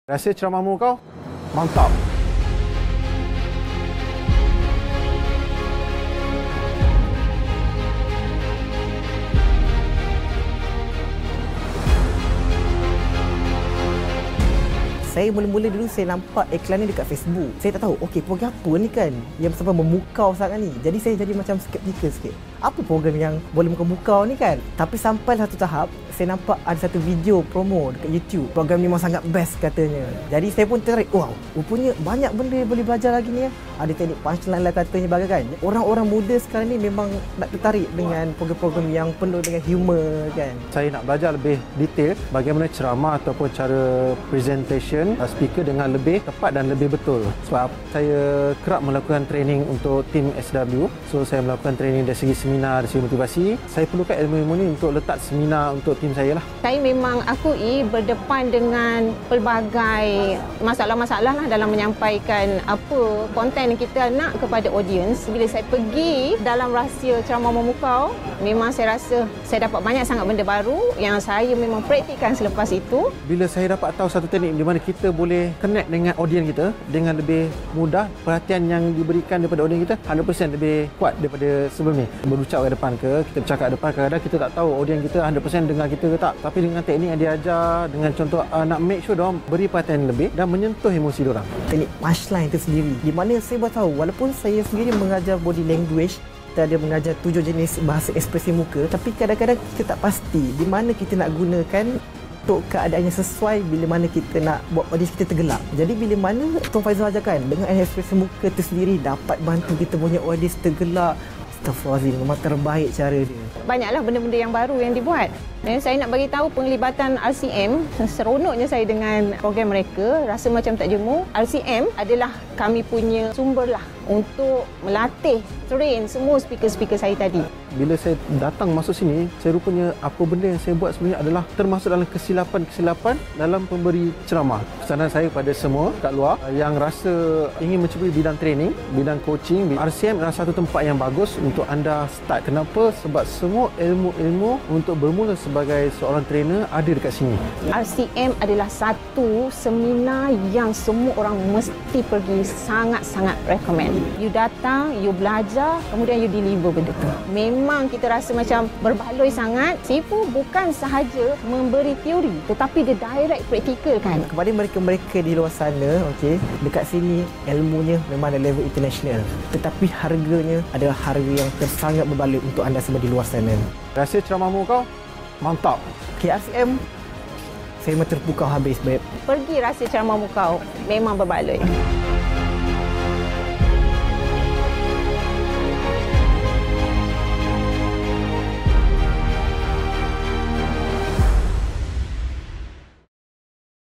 Rasa ceramahmu kau mantap. Saya mula-mula dulu saya nampak iklan ni dekat Facebook. Saya tak tahu, okey program apa ni kan yang sampai memukau sangat ni. Jadi saya jadi macam skeptikal sikit. Apa program yang boleh memukau ni kan? Tapi sampai satu tahap, saya nampak ada satu video promo dekat YouTube. Program ni memang sangat best katanya. Jadi saya pun tertarik. Wow, rupanya banyak benda yang boleh belajar lagi ni ya. Ada teknik punchline lah katanya bagai kan. Orang-orang muda sekarang ni memang nak tertarik dengan program-program yang penuh dengan humor kan. Saya nak belajar lebih detail bagaimana ceramah ataupun cara presentation speaker dengan lebih tepat dan lebih betul. Sebab saya kerap melakukan training untuk tim SW. So saya melakukan training dari segi seminar, dari segi motivasi. Saya perlukan ilmu-ilmu ni untuk letak seminar untuk tim saya lah. Saya memang akui berdepan dengan pelbagai masalah-masalah lah dalam menyampaikan apa konten yang kita nak kepada audience. Bila saya pergi dalam rahsia ceramah memukau, memang saya rasa saya dapat banyak sangat benda baru yang saya memang praktikkan selepas itu. Bila saya dapat tahu satu teknik di mana kita boleh connect dengan audience kita dengan lebih mudah, perhatian yang diberikan daripada audience kita 100% lebih kuat daripada sebelum ni. Berucap ke depan ke, kita bercakap ke depan, kadang-kadang kita tak tahu audience kita 100% dengar kita ke tak. Tapi dengan teknik yang dia ajar, dengan contoh nak make sure diorang beri perhatian lebih dan menyentuh emosi diorang. Teknik punchline itu sendiri, di mana saya baru tahu walaupun saya sendiri mengajar body language, kita ada mengajar 7 jenis bahasa ekspresi muka, tapi kadang-kadang kita tak pasti di mana kita nak gunakan untuk keadaan yang sesuai bila mana kita nak buat audience kita tergelak. Jadi bila mana Tuan Faizal ajarkan dengan ekspresi muka itu sendiri dapat bantu kita punya audience tergelak. Astaghfirullahaladzim, memang terbaik cara dia. Banyaklah benda-benda yang baru yang dibuat. Dan saya nak bagi tahu penglibatan RCM, seronoknya saya dengan program mereka, rasa macam tak jemu. RCM adalah kami punya sumber lah untuk melatih, train semua speaker-speaker saya tadi. Bila saya datang masuk sini, saya rupanya apa benda yang saya buat sebenarnya adalah termasuk dalam kesilapan-kesilapan dalam pemberi ceramah. Pesanan saya kepada semua kat luar yang rasa ingin mencuba bidang training, bidang coaching, RCM adalah satu tempat yang bagus untuk anda start. Kenapa? Sebab semua ilmu-ilmu untuk bermula sebagai seorang trainer ada dekat sini. RCM adalah satu seminar yang semua orang mesti pergi, sangat-sangat recommend. You datang, you belajar, kemudian you deliver benda tu. Memang kita rasa macam berbaloi sangat. Sifu bukan sahaja memberi teori, tetapi dia direct praktikal kan. Kepada mereka-mereka di luar sana, okey, dekat sini ilmunya memang ada level international. Tetapi harganya adalah harga yang sangat berbaloi untuk anda semua di luar sana. Rasa ceramahmu kau mantap. KRCM, saya memang terpukau habis, babe. Pergi rahsia ceramah mukau, memang berbaloi.